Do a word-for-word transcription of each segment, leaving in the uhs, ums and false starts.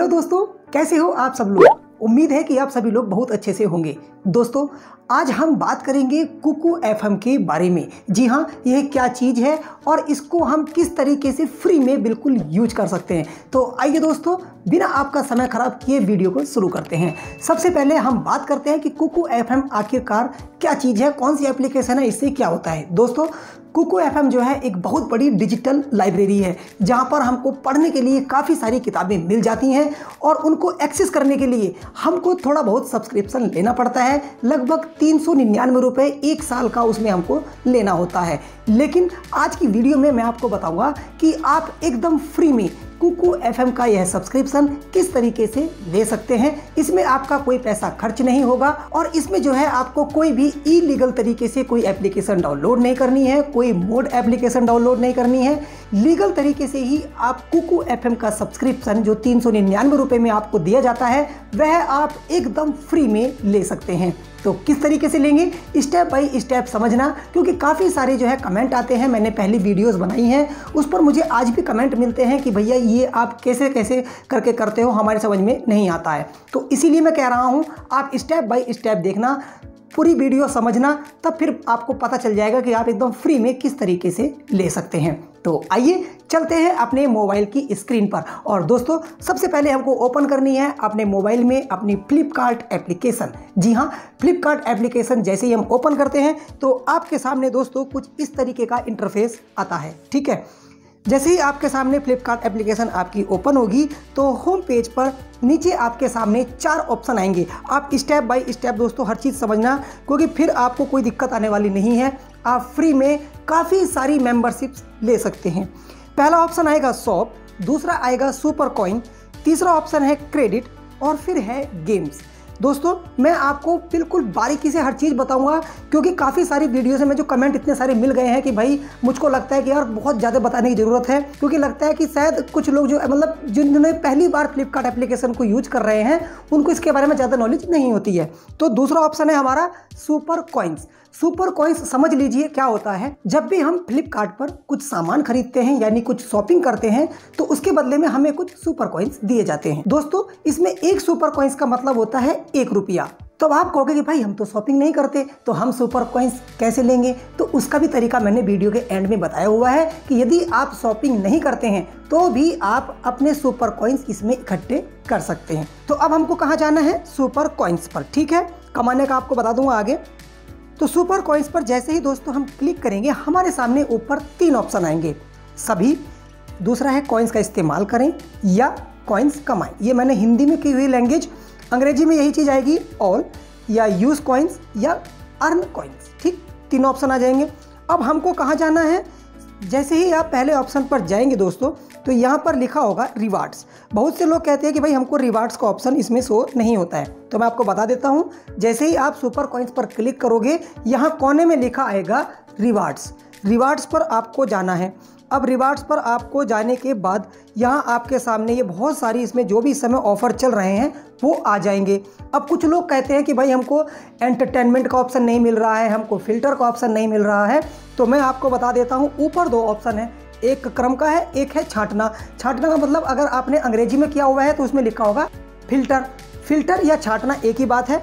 Hello दोस्तों, कैसे हो आप सब लोग। उम्मीद है कि आप सभी लोग बहुत अच्छे से होंगे। दोस्तों, आज हम बात करेंगे कुकू एफएम के बारे में। जी हाँ, यह क्या चीज़ है और इसको हम किस तरीके से फ्री में बिल्कुल यूज कर सकते हैं। तो आइए दोस्तों, बिना आपका समय खराब किए वीडियो को शुरू करते हैं। सबसे पहले हम बात करते हैं कि कुकू एफएम आखिरकार क्या चीज़ है, कौन सी एप्लीकेशन है, इससे क्या होता है। दोस्तों, कुकू एफएम जो है एक बहुत बड़ी डिजिटल लाइब्रेरी है जहां पर हमको पढ़ने के लिए काफ़ी सारी किताबें मिल जाती हैं और उनको एक्सेस करने के लिए हमको थोड़ा बहुत सब्सक्रिप्शन लेना पड़ता है। लगभग तीन सौ निन्यानवे रुपये एक साल का उसमें हमको लेना होता है। लेकिन आज की वीडियो में मैं आपको बताऊंगा कि आप एकदम फ्री में कुकू एफएम का यह सब्सक्रिप्शन किस तरीके से ले सकते हैं। इसमें आपका कोई पैसा खर्च नहीं होगा और इसमें जो है आपको कोई भी इलीगल तरीके से कोई एप्लीकेशन डाउनलोड नहीं करनी है, कोई मोड एप्लीकेशन डाउनलोड नहीं करनी है। लीगल तरीके से ही आप कुकू एफएम का सब्सक्रिप्शन जो तीन सौ निन्यानवे रुपये में आपको दिया जाता है वह आप एकदम फ्री में ले सकते हैं। तो किस तरीके से लेंगे, स्टेप बाय स्टेप समझना, क्योंकि काफ़ी सारे जो है कमेंट आते हैं। मैंने पहली वीडियोस बनाई हैं, उस पर मुझे आज भी कमेंट मिलते हैं कि भैया ये आप कैसे कैसे करके करते हो, हमारे समझ में नहीं आता है। तो इसीलिए मैं कह रहा हूँ आप स्टेप बाय स्टेप देखना, पूरी वीडियो समझना, तब फिर आपको पता चल जाएगा कि आप एकदम फ्री में किस तरीके से ले सकते हैं। तो आइए चलते हैं अपने मोबाइल की स्क्रीन पर। और दोस्तों, सबसे पहले हमको ओपन करनी है अपने मोबाइल में अपनी फ्लिपकार्ट एप्लीकेशन। जी हाँ, फ्लिपकार्ट एप्लीकेशन जैसे ही हम ओपन करते हैं तो आपके सामने दोस्तों कुछ इस तरीके का इंटरफेस आता है। ठीक है, जैसे ही आपके सामने फ्लिपकार्ट एप्लीकेशन आपकी ओपन होगी तो होम पेज पर नीचे आपके सामने चार ऑप्शन आएंगे। आप स्टेप बाय स्टेप दोस्तों हर चीज़ समझना, क्योंकि फिर आपको कोई दिक्कत आने वाली नहीं है। आप फ्री में काफ़ी सारी मेंबरशिप्स ले सकते हैं। पहला ऑप्शन आएगा शॉप, दूसरा आएगा सुपर कॉइन, तीसरा ऑप्शन है क्रेडिट और फिर है गेम्स। दोस्तों, मैं आपको बिल्कुल बारीकी से हर चीज़ बताऊंगा, क्योंकि काफ़ी सारी वीडियोस में जो कमेंट इतने सारे मिल गए हैं कि भाई मुझको लगता है कि यार बहुत ज़्यादा बताने की ज़रूरत है, क्योंकि लगता है कि शायद कुछ लोग जो मतलब जिन्होंने पहली बार फ्लिपकार्ट एप्लीकेशन को यूज कर रहे हैं उनको इसके बारे में ज़्यादा नॉलेज नहीं होती है। तो दूसरा ऑप्शन है हमारा सुपर कॉइन्स। सुपर कॉइन्स समझ लीजिए क्या होता है। जब भी हम फ्लिपकार्ट पर कुछ सामान खरीदते हैं यानी कुछ शॉपिंग करते हैं तो उसके बदले में हमें कुछ सुपर कॉइन्स दिए जाते हैं। दोस्तों, इसमें एक सुपर कॉइन्स का मतलब होता है एक रुपया। तो आप कहोगे कि भाई हम तो शॉपिंग नहीं करते तो हम सुपर कॉइन्स कैसे लेंगे। तो उसका भी तरीका मैंने वीडियो के एंड में बताया हुआ है कि यदि आप शॉपिंग नहीं करते हैं तो भी आप अपने सुपर कॉइन्स इसमें इकट्ठे कर सकते हैं। तो अब हमको कहाँ जाना है, सुपर कॉइन्स पर। ठीक है, कमाने का आपको बता दूंगा आगे। तो सुपर कॉइन्स पर जैसे ही दोस्तों हम क्लिक करेंगे हमारे सामने ऊपर तीन ऑप्शन आएंगे, सभी, दूसरा है कॉइन्स का इस्तेमाल करें या कॉइन्स कमाएं। ये मैंने हिंदी में की हुई लैंग्वेज, अंग्रेजी में यही चीज़ आएगी, ऑल या यूज़ कॉइन्स या अर्न कॉइन्स। ठीक, तीन ऑप्शन आ जाएंगे। अब हमको कहाँ जाना है, जैसे ही आप पहले ऑप्शन पर जाएंगे दोस्तों तो यहाँ पर लिखा होगा रिवार्ड्स। बहुत से लोग कहते हैं कि भाई हमको रिवार्ड्स का ऑप्शन इसमें शो नहीं होता है, तो मैं आपको बता देता हूँ। जैसे ही आप सुपर कॉइन्स पर क्लिक करोगे यहाँ कोने में लिखा आएगा रिवार्ड्स। रिवार्ड्स पर आपको जाना है। अब रिवार्ड्स पर आपको जाने के बाद यहाँ आपके सामने ये बहुत सारी इसमें जो भी इस समय ऑफ़र चल रहे हैं वो आ जाएंगे। अब कुछ लोग कहते हैं कि भाई हमको एंटरटेनमेंट का ऑप्शन नहीं मिल रहा है, हमको फ़िल्टर का ऑप्शन नहीं मिल रहा है। तो मैं आपको बता देता हूँ, ऊपर दो ऑप्शन है, एक क्रम का है, एक है छांटना। छांटना का मतलब अगर आपने अंग्रेजी में किया हुआ है तो उसमें लिखा होगा फ़िल्टर। फ़िल्टर या छांटना एक ही बात है।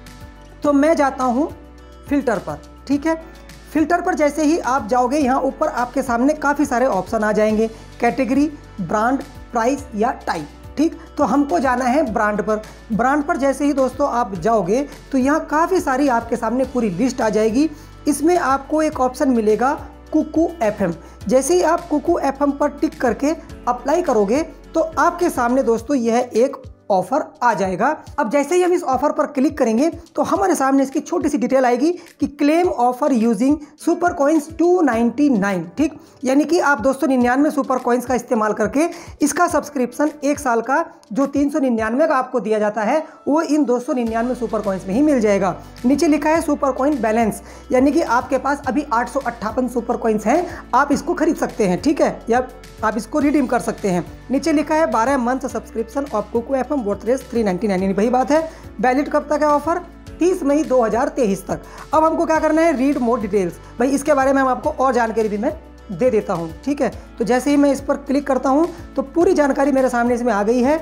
तो मैं जाता हूँ फ़िल्टर पर। ठीक है, फ़िल्टर पर जैसे ही आप जाओगे यहाँ ऊपर आपके सामने काफ़ी सारे ऑप्शन आ जाएंगे, कैटेगरी, ब्रांड, प्राइस या टाइप। ठीक, तो हमको जाना है ब्रांड पर। ब्रांड पर जैसे ही दोस्तों आप जाओगे तो यहाँ काफ़ी सारी आपके सामने पूरी लिस्ट आ जाएगी। इसमें आपको एक ऑप्शन मिलेगा कुकू एफएम। जैसे ही आप कुकू एफएम पर टिक करके अप्लाई करोगे तो आपके सामने दोस्तों यह एक ऑफर आ जाएगा। अब जैसे ही हम इस ऑफर पर क्लिक करेंगे तो हमारे सामने इसकी छोटी सी डिटेल आएगी कि claim offer using super coins two ninety nine. ठीक, यानी कि आप दो सौ निन्यानवे सुपर कॉइन्स का इस्तेमाल करके इसका सब्सक्रिप्शन एक साल का जो तीन सौ निन्यानवे का आपको दिया जाता है वो इन दो सौ निन्यानवे सुपर कॉइन्स में ही मिल जाएगा। नीचे लिखा है सुपर कॉइन बैलेंस, यानी कि आपके पास अभी आठ सौ अट्ठावन सुपर कॉइन्स हैं, आप इसको खरीद सकते हैं। ठीक है, या आप इसको रिडीम कर सकते हैं। नीचे लिखा है बारह month subscription of Kuku FM worth Rs three ninety nine, वही बात है। वैलिड कब तक है ऑफर, तीस मई दो हज़ार तेईस तक। अब हमको क्या करना है, रीड मोर डिटेल्स। भाई इसके बारे में हम आपको और जानकारी भी मैं दे देता हूँ। ठीक है, तो जैसे ही मैं इस पर क्लिक करता हूँ तो पूरी जानकारी मेरे सामने इसमें आ गई है।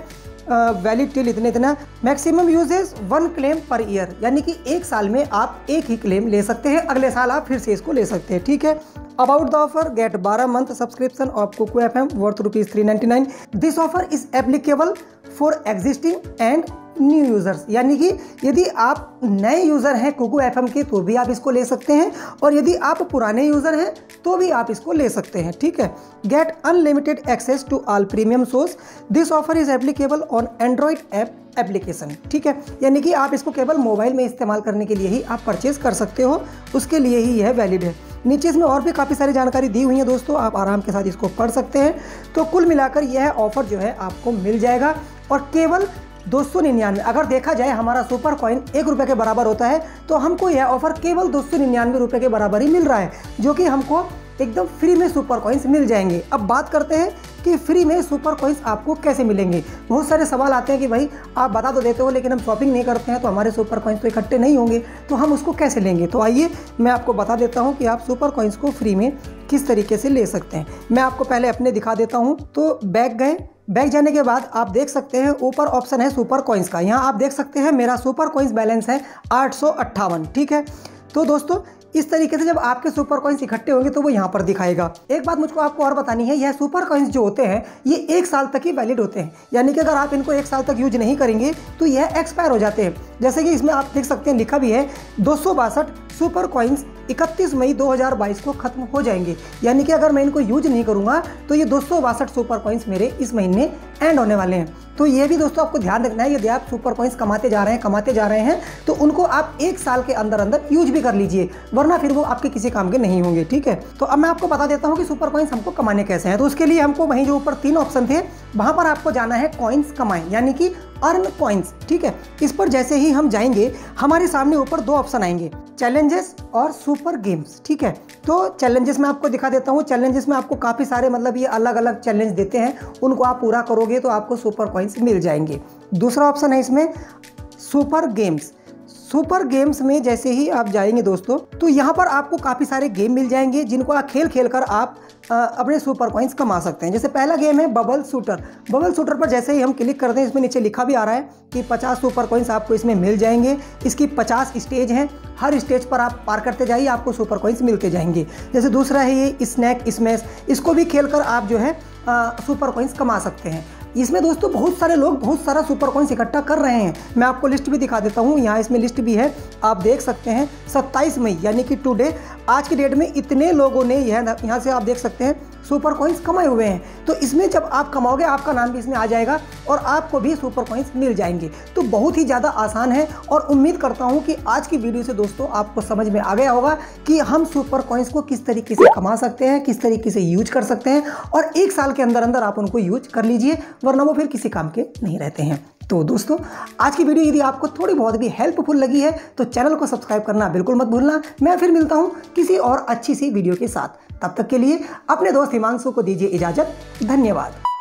वैलिड टिल इतने इतना। Maximum uses one claim per year, यानी कि एक साल में आप एक ही क्लेम ले सकते हैं, अगले साल आप फिर से इसको ले सकते हैं, ठीक है। अबाउट द ऑफर, गेट बारह month subscription of Kuku F M worth rupees three ninety nine. This offer is applicable for existing and new users, यानी कि यदि आप नए यूज़र हैं कुकू एफ एम के तो भी आप इसको ले सकते हैं, और यदि आप पुराने यूज़र हैं तो भी आप इसको ले सकते हैं, ठीक है। Get unlimited access to all premium shows. This offer is applicable on Android app application, ठीक है, यानी कि आप इसको केवल मोबाइल में इस्तेमाल करने के लिए ही आप परचेज कर सकते हो, उसके लिए ही यह वैलिड है। नीचे इसमें और भी काफ़ी सारी जानकारी दी हुई है दोस्तों, आप आराम के साथ इसको पढ़ सकते हैं। तो कुल मिलाकर यह ऑफर जो है आपको मिल जाएगा, और केवल दो सौ निन्यानवे, अगर देखा जाए हमारा सुपर कॉइन एक रुपये के बराबर होता है, तो हमको यह ऑफर केवल दो सौ निन्यानवे रुपये के बराबर ही मिल रहा है, जो कि हमको एकदम फ्री में सुपर कॉइन्स मिल जाएंगे। अब बात करते हैं कि फ्री में सुपर कॉइन्स आपको कैसे मिलेंगे। बहुत सारे सवाल आते हैं कि भाई आप बता तो देते हो लेकिन हम शॉपिंग नहीं करते हैं तो हमारे सुपर कॉइन्स तो इकट्ठे नहीं होंगे, तो हम उसको कैसे लेंगे। तो आइए मैं आपको बता देता हूं कि आप सुपर कॉइन्स को फ्री में किस तरीके से ले सकते हैं। मैं आपको पहले अपने दिखा देता हूँ। तो बैक गए, बैक जाने के बाद आप देख सकते हैं ऊपर ऑप्शन है सुपर कॉइन्स का। यहाँ आप देख सकते हैं मेरा सुपर कॉइन्स बैलेंस है आठ सौ अट्ठावन, ठीक है। तो दोस्तों इस तरीके से जब आपके सुपर कॉइन्स इकट्ठे होंगे तो वो यहाँ पर दिखाएगा। एक बात मुझको आपको और बतानी है, यह सुपर कॉइन्स जो होते हैं ये एक साल तक ही वैलिड होते हैं, यानी कि अगर आप इनको एक साल तक यूज नहीं करेंगे तो यह एक्सपायर हो जाते हैं। जैसे कि इसमें आप देख सकते हैं लिखा भी है दो सौ बासठ सुपर कॉइन्स इकतीस मई दो हज़ार बाईस को खत्म हो जाएंगे, यानी कि अगर मैं इनको यूज नहीं करूंगा तो ये दो सौ बासठ सुपर कॉइन्स मेरे इस महीने एंड होने वाले हैं। तो ये भी दोस्तों आपको ध्यान रखना है, यदि आप सुपर कॉइन्स कमाते जा रहे हैं कमाते जा रहे हैं तो उनको आप एक साल के अंदर अंदर यूज भी कर लीजिए, वरना फिर वो आपके किसी काम के नहीं होंगे, ठीक है। तो अब मैं आपको बता देता हूँ कि सुपर कॉइन्स हमको कमाने कैसे हैं। तो उसके लिए हमको वहीं जो ऊपर तीन ऑप्शन थे वहां पर आपको जाना है कॉइन्स कमाएं, यानी कि अर्न कॉइन्स, ठीक है। इस पर जैसे ही हम जाएंगे हमारे सामने ऊपर दो ऑप्शन आएंगे, चैलेंजेस और सुपर गेम्स, ठीक है। तो चैलेंजेस में आपको दिखा देता हूँ। चैलेंजेस में आपको काफ़ी सारे मतलब ये अलग अलग चैलेंज देते हैं, उनको आप पूरा करोगे तो आपको सुपर कॉइन्स मिल जाएंगे। दूसरा ऑप्शन है इसमें सुपर गेम्स। सुपर गेम्स में जैसे ही आप जाएंगे दोस्तों तो यहाँ पर आपको काफ़ी सारे गेम मिल जाएंगे जिनको आप खेल खेल कर आप आ, अपने सुपर कॉइन्स कमा सकते हैं। जैसे पहला गेम है बबल शूटर। बबल शूटर पर जैसे ही हम क्लिक करते हैं इसमें नीचे लिखा भी आ रहा है कि पचास सुपर कॉइन्स आपको इसमें मिल जाएंगे। इसकी पचास स्टेज हैं, हर स्टेज पर आप पार करते जाइए आपको सुपर कॉइन्स मिलते जाएंगे। जैसे दूसरा है ये स्नैक स्मैश, इसको भी खेल कर आप जो है आ, सुपर कॉइन्स कमा सकते हैं। इसमें दोस्तों बहुत सारे लोग बहुत सारा सुपर कॉइन्स इकट्ठा कर रहे हैं। मैं आपको लिस्ट भी दिखा देता हूँ, यहाँ इसमें लिस्ट भी है, आप देख सकते हैं। सत्ताईस मई यानी कि टुडे, आज की डेट में इतने लोगों ने यह यहाँ से आप देख सकते हैं सुपर कॉइन्स कमाए हुए हैं। तो इसमें जब आप कमाओगे आपका नाम भी इसमें आ जाएगा और आपको भी सुपर कॉइन्स मिल जाएंगे। तो बहुत ही ज़्यादा आसान है, और उम्मीद करता हूँ कि आज की वीडियो से दोस्तों आपको समझ में आ गया होगा कि हम सुपर कॉइन्स को किस तरीके से कमा सकते हैं, किस तरीके से यूज कर सकते हैं, और एक साल के अंदर अंदर आप उनको यूज कर लीजिए, वरना वो फिर किसी काम के नहीं रहते हैं। तो दोस्तों आज की वीडियो यदि आपको थोड़ी बहुत भी हेल्पफुल लगी है तो चैनल को सब्सक्राइब करना बिल्कुल मत भूलना। मैं फिर मिलता हूं किसी और अच्छी सी वीडियो के साथ, तब तक के लिए अपने दोस्त हिमांशु को दीजिए इजाजत। धन्यवाद।